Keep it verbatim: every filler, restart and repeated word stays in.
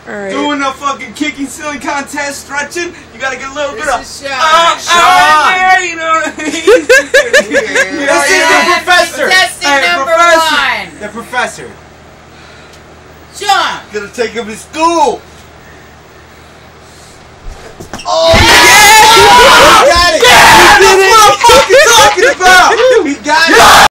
Alright. Doing a fucking kicking silly contest, stretching. You gotta get a little This bit of. is Shawn. Uh, Shawn. there, you know what I mean? This is the professor. Contestant Hey, number professor. one. The professor. Shawn. Gonna take him to school. Oh, Yeah! yeah! He got it! Yeah! That's what I'm fucking talking about! He got it!